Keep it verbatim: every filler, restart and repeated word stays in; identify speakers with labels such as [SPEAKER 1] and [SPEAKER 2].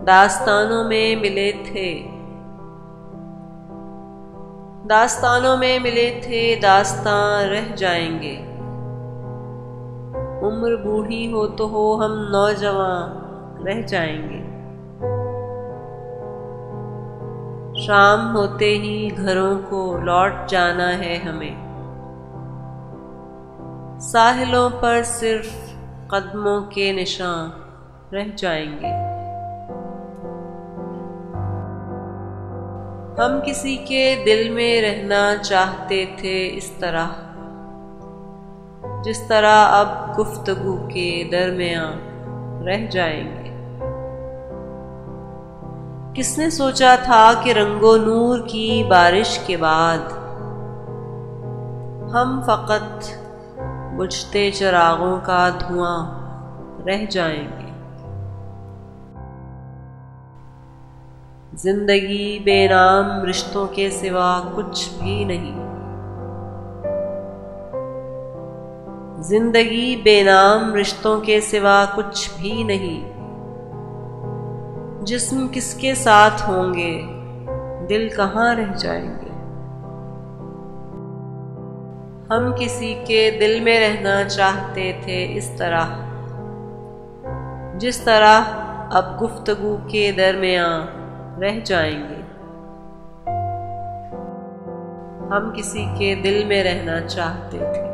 [SPEAKER 1] दास्तानों में मिले थे, दास्तानों में मिले थे, दास्तां रह जाएंगे। उम्र बूढ़ी हो तो हो, हम नौजवान रह जाएंगे। शाम होते ही घरों को लौट जाना है हमें, साहिलों पर सिर्फ कदमों के निशान रह जाएंगे। हम किसी के दिल में रहना चाहते थे इस तरह, जिस तरह अब गुफ्तगू के दरमियान रह जाएंगे। किसने सोचा था कि रंगो नूर की बारिश के बाद हम फकत बुझते चिरागों का धुआं रह जाएंगे। जिंदगी बेनाम रिश्तों के सिवा कुछ भी नहीं, जिंदगी बेनाम रिश्तों के सिवा कुछ भी नहीं। जिस्म किसके साथ होंगे, दिल कहाँ रह जाएंगे। हम किसी के दिल में रहना चाहते थे इस तरह, जिस तरह अब गुफ्तगू के दरमियान रह जाएंगे। हम किसी के दिल में रहना चाहते थे।